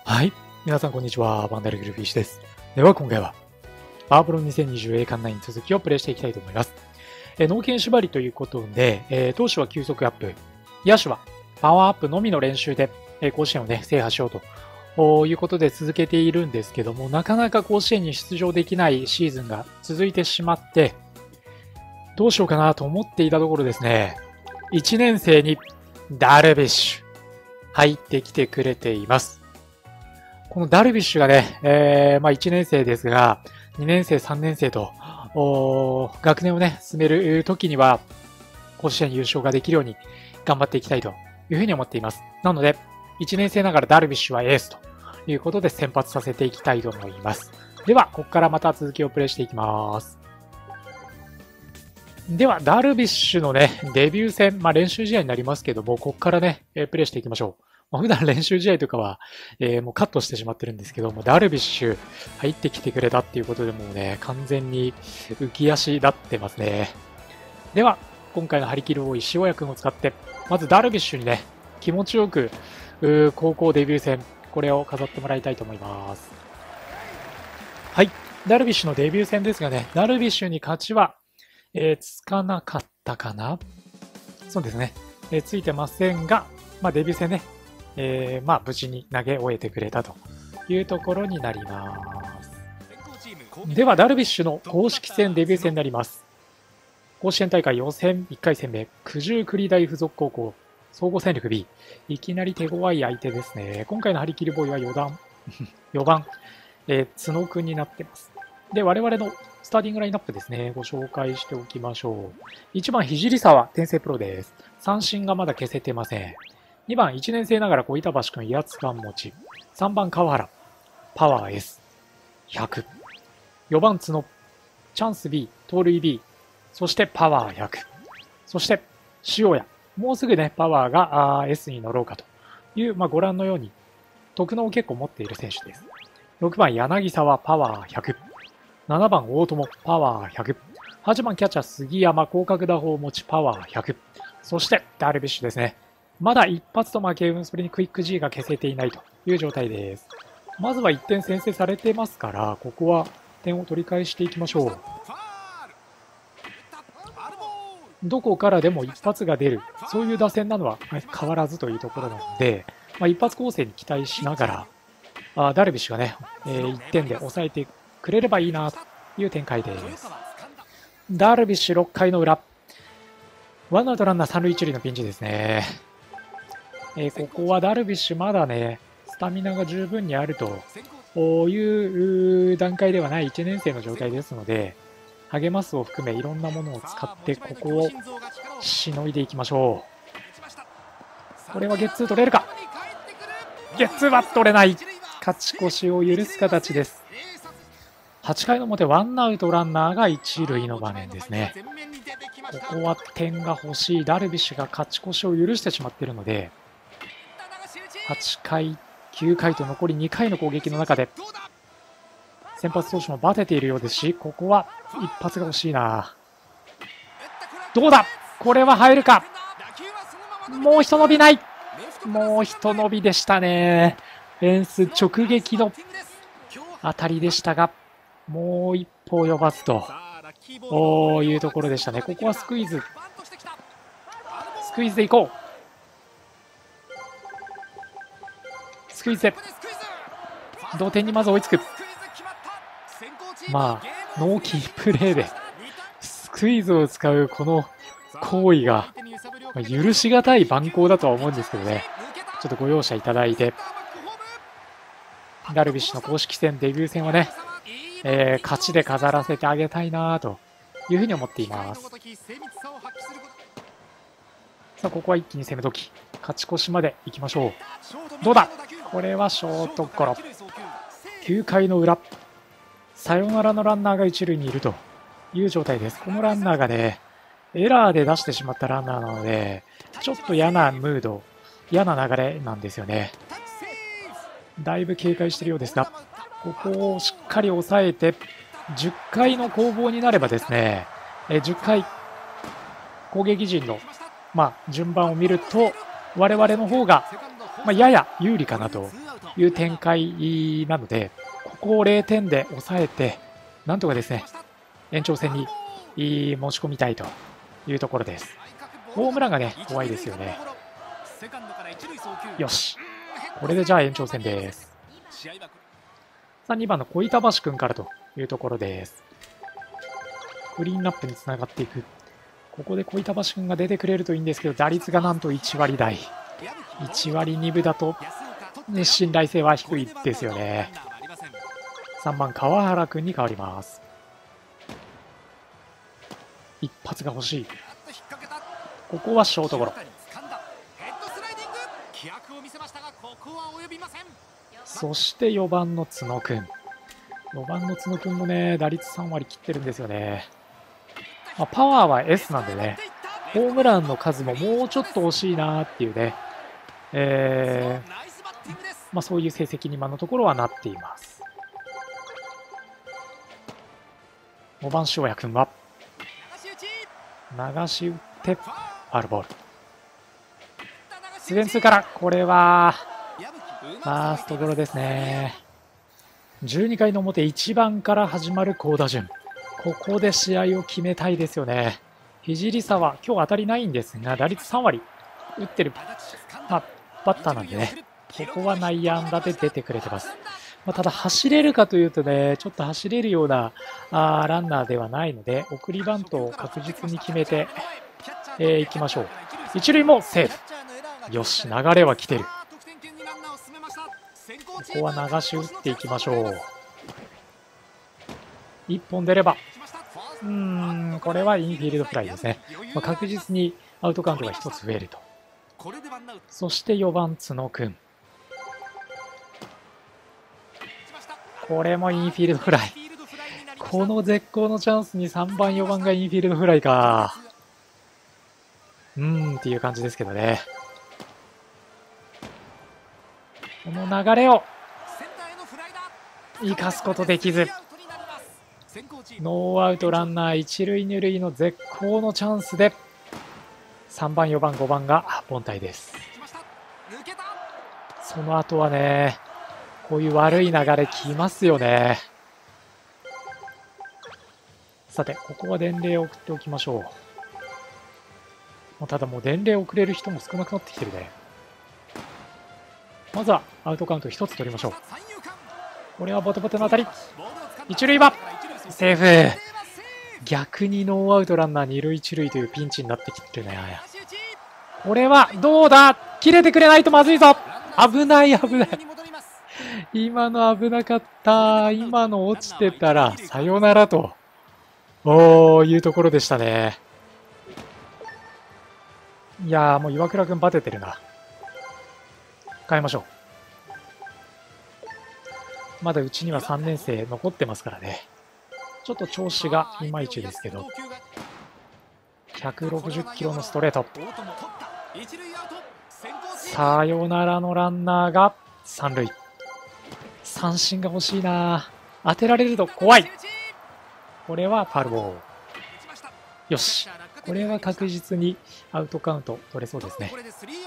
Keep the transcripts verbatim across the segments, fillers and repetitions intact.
はい。皆さん、こんにちは。バンダルグルフィッシュです。では、今回は、パワープロにせんにじゅう栄冠ナイン続きをプレイしていきたいと思います。え脳筋縛りということで、えー、投手は球速アップ、野手はパワーアップのみの練習で、えー、甲子園をね、制覇しようということで続けているんですけども、なかなか甲子園に出場できないシーズンが続いてしまって、どうしようかなと思っていたところですね、いちねん生にダルビッシュ入ってきてくれています。このダルビッシュがね、えー、まあいちねん生ですが、にねん生、さんねん生と、学年をね、進める時には、甲子園優勝ができるように頑張っていきたいというふうに思っています。なので、いちねん生ながらダルビッシュはエースということで先発させていきたいと思います。では、ここからまた続きをプレイしていきます。では、ダルビッシュのね、デビュー戦、まあ練習試合になりますけども、ここからね、プレイしていきましょう。まあ、普段練習試合とかは、えー、もうカットしてしまってるんですけども、ダルビッシュ入ってきてくれたっていうことでもうね、完全に浮き足立ってますね。では、今回の張り切る王石尾谷君を使って、まずダルビッシュにね、気持ちよく、高校デビュー戦、これを飾ってもらいたいと思います。はい、ダルビッシュのデビュー戦ですがね、ダルビッシュに勝ちは、えー、つかなかったかなそうですね、えー、ついてませんが、まあ、デビュー戦ね、えー、まあ無事に投げ終えてくれたというところになります。ではダルビッシュの公式戦デビュー戦になります。甲子園大会予選いっかい戦目、九十九里大附属高校総合戦力 B、 いきなり手強い相手ですね。今回の張り切りボーイはよんばんよんばん、えー、角くんになってます。で我々のスターティングラインナップですね、ご紹介しておきましょう。いちばん聖沢天性プロです。三振がまだ消せてません。にばんいちねん生ながら小板橋君威圧感持ち。さんばん川原パワー エスひゃく。よんばん角チャンス B 盗塁 B、 そしてパワーひゃく。そして塩谷、もうすぐねパワーが S に乗ろうかという、まあ、ご覧のように特能を結構持っている選手です。ろくばん柳沢パワーひゃく。ななばん大友パワーひゃく。はちばんキャッチャー杉山広角打法持ちパワーひゃく。そしてダルビッシュですね。まだ一発と負け運、それにクイック G が消せていないという状態です。まずはいってん先制されてますから、ここは点を取り返していきましょう。どこからでも一発が出る、そういう打線なのは変わらずというところなので、まあ、一発攻勢に期待しながら、あダルビッシュがね、えー、いってんで抑えてくれればいいなという展開です。ダルビッシュろっかいの裏、ワンアウトランナーさん塁いち塁のピンチですね。えー、ここはダルビッシュまだね、スタミナが十分にあるという段階ではないいちねん生の状態ですので、励ますを含めいろんなものを使ってここをしのいでいきましょう。これはゲッツー取れるか。ゲッツーは取れない。勝ち越しを許す形です。はちかいの表、ワンアウトランナーがいち塁の場面ですね。ここは点が欲しい。ダルビッシュが勝ち越しを許してしまっているので、はちかい、きゅうかいと残りにかいの攻撃の中で先発投手もバテているようですし、ここは一発が欲しいな。どうだ、これは入るか。もう一伸びない。もう一伸びでしたね。フェンス直撃の当たりでしたが、もう一歩及ばずというところでしたね。ここはスクイズスクイズでいこう。スクイズで同点にまず追いつく。まあノーキープレーでスクイズを使うこの行為が許しがたい蛮行だとは思うんですけどね、ちょっとご容赦いただいて、ダルビッシュの公式戦デビュー戦はね、えー、勝ちで飾らせてあげたいなというふうに思っています。さあここは一気に攻め時、勝ち越しまでいきましょう。どうだ、これはショートゴロ。きゅうかいの裏、サヨナラのランナーが一塁にいるという状態です。このランナーがね、エラーで出してしまったランナーなので、ちょっと嫌なムード、嫌な流れなんですよね。だいぶ警戒しているようですが、ここをしっかり抑えてじゅっかいの攻防になればですね、じゅっかい攻撃陣の、まあ、順番を見ると我々の方がまあ、やや有利かなという展開なので、ここをれいてんで抑えて、なんとかですね、延長戦に持ち込みたいというところです。ホームランがね、怖いですよね。よし。これでじゃあ延長戦です。さあ、にばんの小板橋君からというところです。クリーンナップにつながっていく。ここで小板橋君が出てくれるといいんですけど、打率がなんといちわりだい。いちわりにぶだと、ね、信頼性は低いですよね。さんばん川原君に変わります。一発が欲しい。ここはショートゴロ。そしてよばんの角君。よばんの角君もね、打率さんわり切ってるんですよね。まあ、パワーは エス なんでね、ホームランの数ももうちょっと惜しいなっていうね、えーまあ、そういう成績に今のところはなっています。ごばん塩谷君は流し打ってファウルボール。スベンツーからこれはファーストゴロですね。じゅうにかいの表いちばんから始まる好打順、ここで試合を決めたいですよね。聖沢今日当たりないんですが打率さんわり打ってる、まあ、バッターなんでね、ここは内野安打で出てくれてます。まあ、ただ走れるかというとね、ちょっと走れるようなあーランナーではないので、送りバントを確実に決めてい、えー、きましょう。一塁もセーフ。よし、流れは来てる。ここは流し打っていきましょう。いっぽん出れば、うーん、これはインフィールドフライですね。まあ、確実にアウトカウントがひとつ増えると。そしてよばん角君。これもインフィールドフライ。この絶好のチャンスにさんばんよばんがインフィールドフライか。うーんっていう感じですけどね。この流れを生かすことできず、ノーアウトランナー一塁二塁の絶好のチャンスでさんばんよばんごばんが凡退です。その後はね、こういう悪い流れきますよね。さて、ここは伝令を送っておきましょう。もうただもう伝令を送れる人も少なくなってきてるね。まずはアウトカウントひとつ取りましょう。これはボテボテの当たり。一塁はセーフ。逆にノーアウトランナー二塁一塁というピンチになってきてるね。これはどうだ、切れてくれないとまずいぞ。危ない危ない。今の危なかった。今の落ちてたらさよならとおいうところでしたね。いやーもう岩倉君バテてるな。変えましょう。まだうちにはさんねん生残ってますからね。ちょっと調子がいまいちですけど、ひゃくろくじゅっキロのストレート。さよならのランナーが三塁。三振が欲しいな。当てられると怖い。これはファウルボール。よし、これは確実にアウトカウント取れそうですね。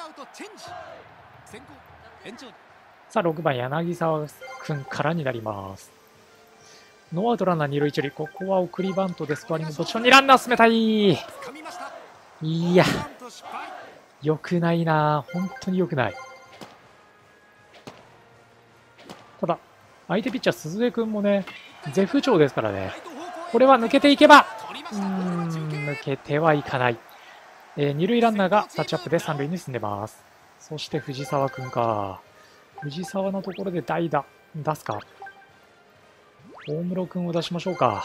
さあろくばん柳沢君からになります。ノーアウトランナー二塁一塁。ここは送りバントでスコアリングポジションにランナー進めたい。いや、よくないな。本当によくない。ただ相手ピッチャー鈴江君もね絶不調ですからね。これは抜けていけば、うーん、抜けてはいかない。えー、二塁ランナーがタッチアップで三塁に進んでます。そして藤沢君か。藤沢のところで代打出すか。大室君を出しましょうか。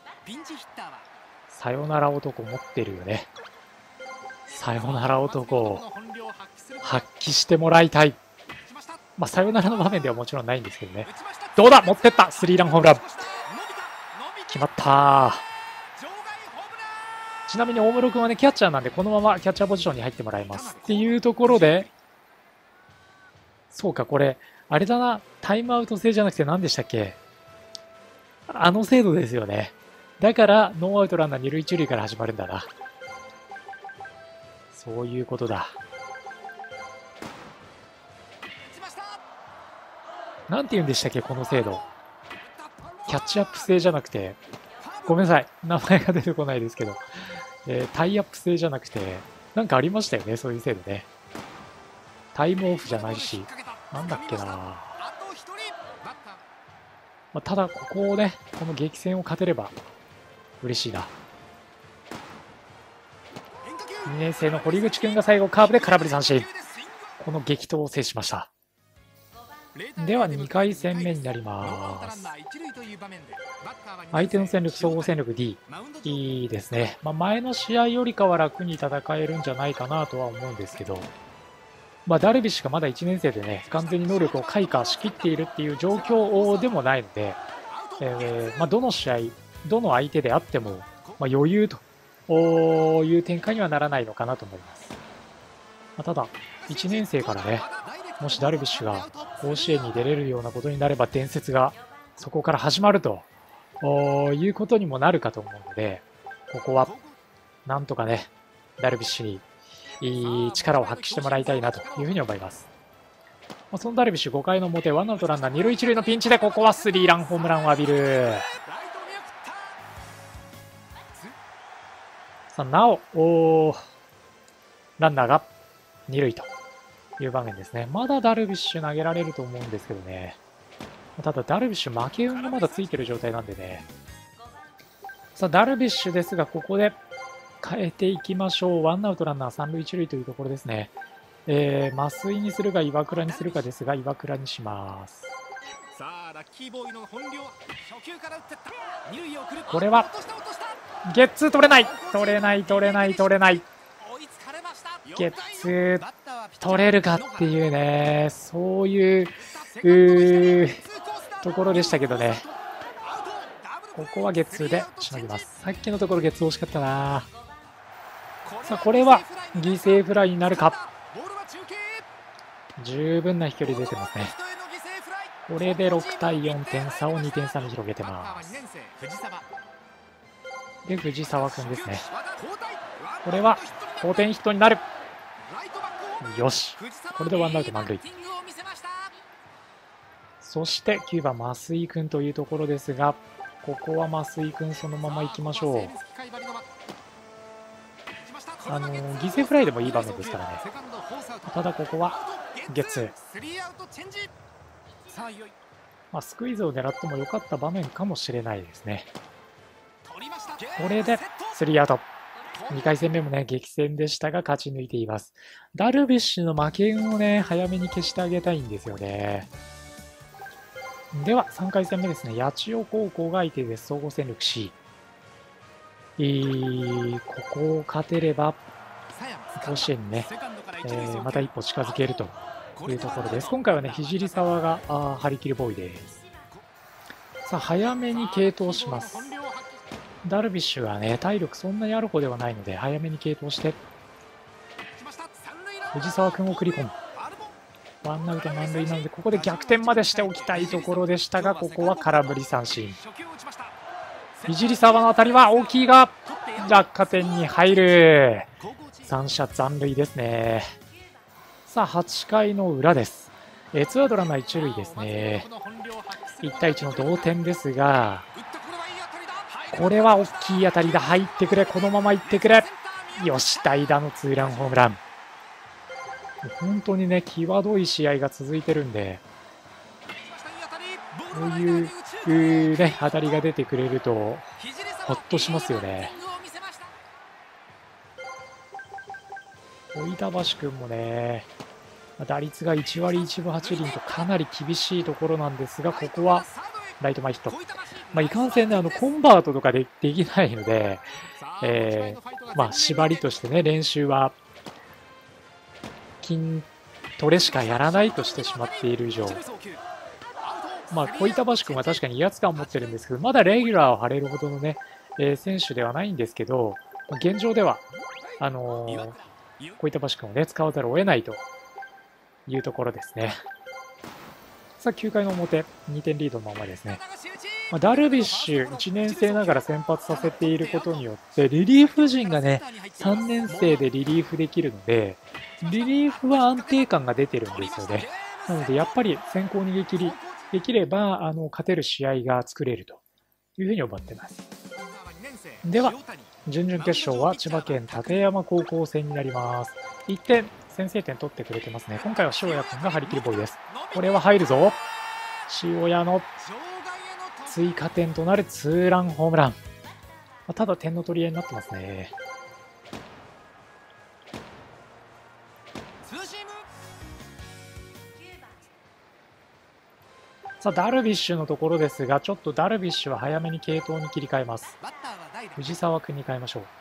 さよなら男持ってるよね。さよなら男を発揮してもらいたい。まあさよならの場面ではもちろんないんですけどね。どうだ、持ってった。スリーランホームラン決まった。ちなみに大室君はねキャッチャーなんで、このままキャッチャーポジションに入ってもらいますっていうところで、そうか、これあれだな、タイムアウト制じゃなくて何でしたっけ、あの制度ですよね。だからノーアウトランナー二塁一塁から始まるんだな。そういうことだ。 なんて言うんでしたっけ、この制度。キャッチアップ制じゃなくて、ごめんなさい、名前が出てこないですけど、えー、タイアップ制じゃなくて、なんかありましたよね、そういう制度ね。タイムオフじゃないし、なんだっけな。まあ、ただ、ここをね、この激戦を勝てれば嬉しいな。にねん生の堀口君が最後カーブで空振り三振。この激闘を制しました。ではにかい戦目になります。相手の戦力、総合戦力 ディー。いいですね。まあ、前の試合よりかは楽に戦えるんじゃないかなとは思うんですけど、まあ、ダルビッシュがまだいちねん生でね、完全に能力を開花しきっているっていう状況でもないので、えーまあ、どの試合、どの相手であっても、まあ、余裕という展開にはならないのかなと思います。まあ、ただ、いちねん生からね、もしダルビッシュが甲子園に出れるようなことになれば伝説がそこから始まるということにもなるかと思うので、ここはなんとかね、ダルビッシュにいい力を発揮してもらいたいなというふうに思います。そのダルビッシュごかいの表、ワンアウトランナーに塁いち塁のピンチで、ここはスリーランホームランを浴びる。さあ、なお、おランナーがに塁という場面ですね。まだダルビッシュ投げられると思うんですけどね。ただ、ダルビッシュ負け運がまだついてる状態なんでね。さあ、ダルビッシュですが、ここで変えていきましょう。ワンアウトランナーさん塁いち塁というところですね。えー、増井にするか岩倉にするかですが、岩倉にします。これはゲッツー取れない取れない取れない取れないゲッツー取れるかっていうね、そういう、うところでしたけどね。ここはゲッツーでしのぎます。さっきのところゲッツー惜しかったな。さあ、これは犠牲フライになるか。十分な飛距離出てますね。これでろくたいよん、点差をにてん差に広げてます。で、藤澤君ですね。これは好転ヒットになる。よし。これでワンアウト満塁。そしてきゅうばん増井君というところですが、ここは増井君そのまま行きましょう。あのー、犠牲フライでもいい場面ですからね。ただここはゲッツー。まあ、スクイズを狙っても良かった場面かもしれないですね。これでスリーアウト。にかい戦目もね、激戦でしたが勝ち抜いています。ダルビッシュの負け運をね、早めに消してあげたいんですよね。では、さんかい戦目ですね。八千代高校が相手です。総合戦力 C。えー、ここを勝てれば、甲子園にね、えー、また一歩近づけるというところです。今回はね、聖沢があ張り切りボーイです。さあ、早めに継投します。ダルビッシュはね、体力そんなにある方ではないので、早めに継投して、藤沢君を送り込む。ワンアウト満塁なので、ここで逆転までしておきたいところでしたが、ここは空振り三振。聖沢の当たりは大きいが、落下点に入る。三者残塁ですね。さあ、はちかいの裏です。えツーアウトランナーいち塁ですね。いちたいいちの同点ですが、これは大きい当たりだ。入ってくれ。このまま行ってくれ。よし、代打のツーランホームラン。本当にね、際どい試合が続いてるんで、こういう、ね、当たりが出てくれると、ほっとしますよね。追田橋君もね、打率がいちわりいちぶはちりんとかなり厳しいところなんですが、ここはライト前ヒット。まあ、いかんせんね、あのコンバートとかでできないので、えーまあ、縛りとしてね、練習は筋トレしかやらないとしてしまっている以上、まあ、小板橋君は確かに威圧感を持ってるんですけど、まだレギュラーを張れるほどのね、えー、選手ではないんですけど、現状では、あのー、小板橋君をね、使わざるを得ないというところですね。さあ、きゅうかいの表、にてんリードのままですね。まあ、ダルビッシュ、いちねん生ながら先発させていることによって、リリーフ陣がね、さんねん生でリリーフできるので、リリーフは安定感が出てるんですよね。なので、やっぱり先行逃げ切りできればあの勝てる試合が作れるというふうに思ってます。では準々決勝は千葉県館山高校戦になります。いってん先制点取ってくれてますね。今回は塩谷君が張り切りボーイです。これは入るぞ。塩谷の追加点となるツーランホームラン。ただ点の取り合いになってますね。さあダルビッシュのところですが、ちょっとダルビッシュは早めに継投に切り替えます。藤沢君に変えましょう。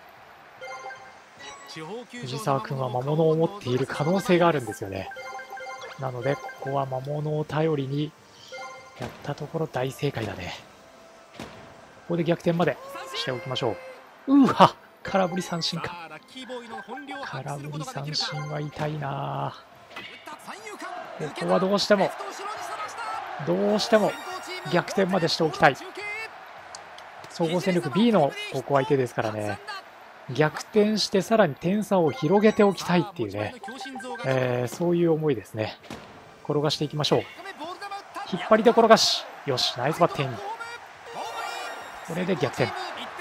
藤沢君は魔物を持っている可能性があるんですよね。なのでここは魔物を頼りにやったところ大正解だね。ここで逆転までしておきましょう。うわ、空振り三振か。空振り三振は痛いな。ここはどうしてもどうしても逆転までしておきたい。総合戦力 ビー のここ相手ですからね。逆転してさらに点差を広げておきたいっていうね、えー、そういう思いですね。転がしていきましょう。引っ張りで転がし、よし、ナイスバッティング。これで逆転。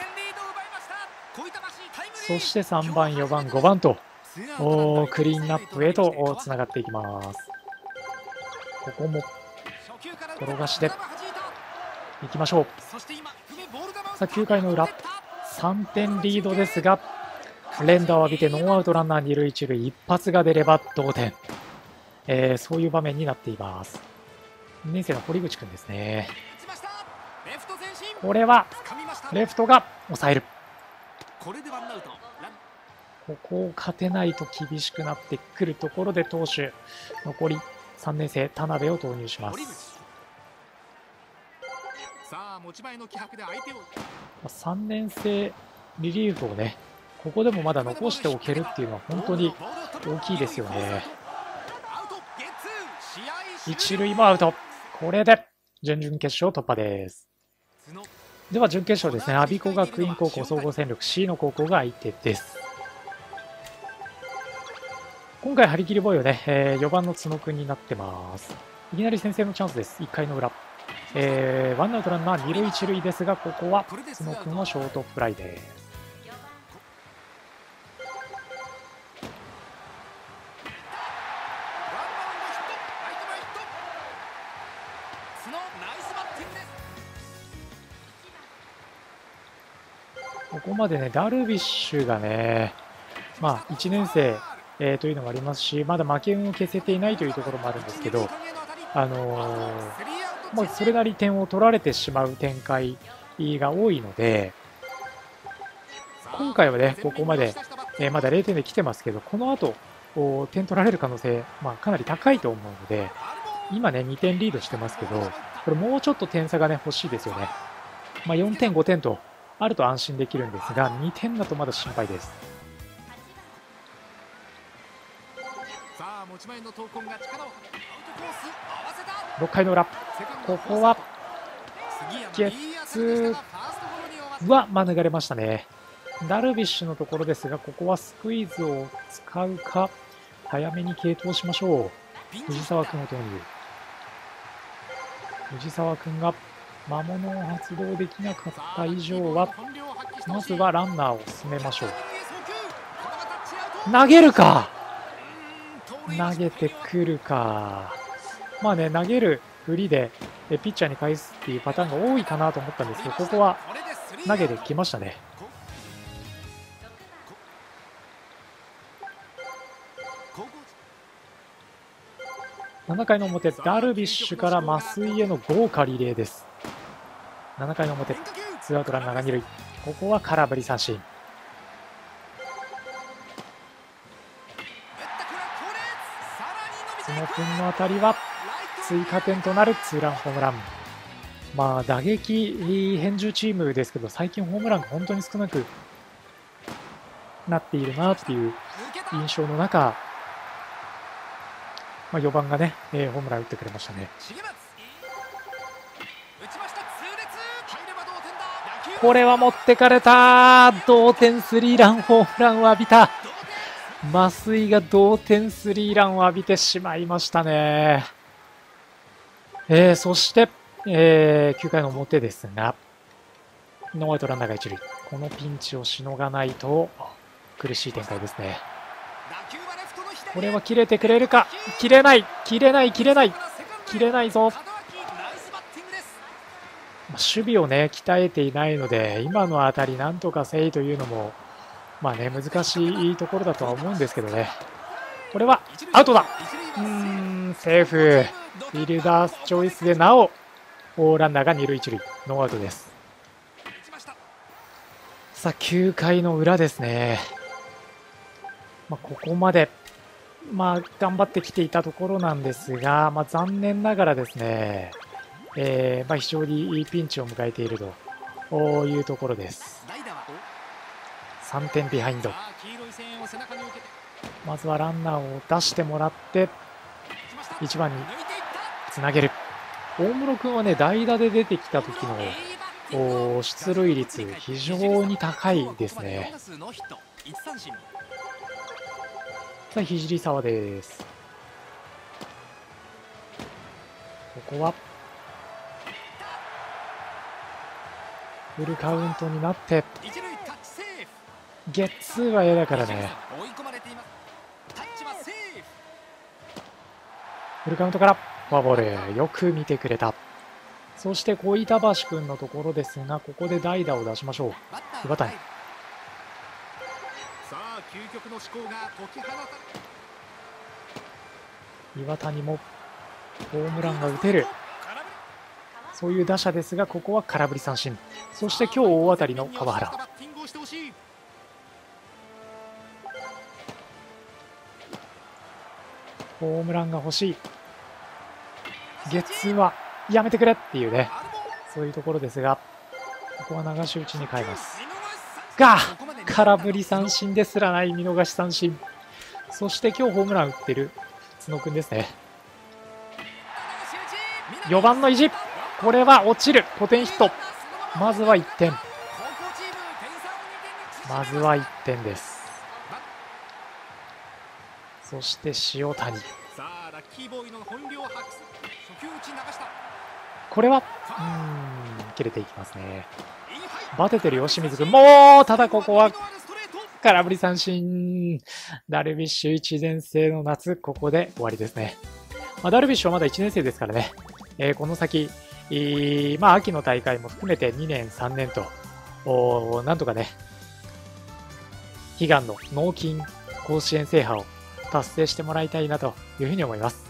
そしてさんばんよばんごばんとおクリーンナップへとつながっていきます。ここも転がしでいきましょう。さあきゅうかいの裏さんてんリードですが、連打を浴びてノーアウトランナー二塁一塁、一発が出れば同点、えー、そういう場面になっています。にねん生の堀口君ですね。これはレフトが抑える。ここを勝てないと厳しくなってくるところで、投手残りさんねん生田辺を投入します。さんねん生リリーフをね、ここでもまだ残しておけるっていうのは本当に大きいですよね。一塁もアウト。これで準々決勝突破です。では準決勝ですね。我孫子学院高校総合戦力 シー の高校が相手です。今回張り切りボーイはね、えー、よばんの角君になってます。いきなり先制のチャンスです。いっかいの裏、えー、ワンアウトランナー二塁一塁ですが、ここは角君のショートフライです。ここまでね、ダルビッシュがね、まあいちねん生、えー、というのもありますし、まだ負け運を消せていないというところもあるんですけど、あのー、もうそれなり点を取られてしまう展開が多いので、今回はね、ここまで、えー、まだれいてんで来てますけど、この後点取られる可能性、まあ、かなり高いと思うので、今ね、にてんリードしてますけど、これもうちょっと点差がね、欲しいですよね。まあ、よんてん、ごてんとあると安心できるんですが、にてんだとまだ心配です。ろっかいの裏、ここはゲッツーは免れましたね。ダルビッシュのところですが、ここはスクイズを使うか、早めに継投しましょう。藤沢君を投入。藤沢君が魔物を発動できなかった以上は、まずはランナーを進めましょう。投げるか、投げてくるか。まあね、投げる振りでピッチャーに返すっていうパターンが多いかなと思ったんですけど、ここは投げてきましたね。ななかいの表、ダルビッシュから増井への豪華リレーです。ななかいの表、ツーアウトランナーがに塁、ここは空振り三振。角君の当たりは追加点となるツーランホームラン。まあ打撃返事チームですけど、最近ホームランが本当に少なくなっているなっていう印象の中、まあ、よばんがね、えー、ホームラン打ってくれましたね。これは持ってかれた。同点スリーランホームランを浴びた。増井が同点スリーランを浴びてしまいましたね。 えー、そして、えー、きゅうかいの表ですが、ノーアウトランナーが一塁。このピンチをしのがないと苦しい展開ですね。これは切れてくれるか。切れない切れない切れない切れないぞ。守備をね鍛えていないので、今の当たりなんとかせいというのもまあね難しいところだとは思うんですけどね。これはアウトだ。うーんセーフ。フィルダースチョイスでなおランナーが二塁一塁、ノーアウトです。さあきゅうかいの裏ですね。まあ、ここまでまあ頑張ってきていたところなんですが、まあ、残念ながらですね、えーまあ、非常にいいピンチを迎えているというところです。さんてんビハインド。まずはランナーを出してもらっていちばんにつなげる。大室君はね代打で出てきた時の出塁率非常に高いですね。さあ聖沢です。ここはフルカウントになってゲッツーは嫌だからね。フルカウントからフォアボール、よく見てくれた。そして小板橋君のところですが、ここで代打を出しましょう。岩谷。岩谷もホームランが打てる、そういう打者ですが、ここは空振り三振。そして今日大当たりの川原。ホームランが欲しい。ゲッツーはやめてくれっていうね、そういうところですが、ここは流し打ちに変えますが、空振り三振ですらない見逃し三振。そして今日ホームラン打ってる角君ですね。よばんの意地、これは落ちる。ポテンヒット。まずはいってん。まずはいってんです。そして塩谷。これはうーん切れていきますね。バテてるよ清水君。もうただここは空振り三振。ダルビッシュいちねん生の夏、ここで終わりですね。まあ、ダルビッシュはまだいちねん生ですからね、えー、この先、えーまあ、秋の大会も含めてにねんさんねんとなんとかね悲願の脳筋甲子園制覇を達成してもらいたいなというふうに思います。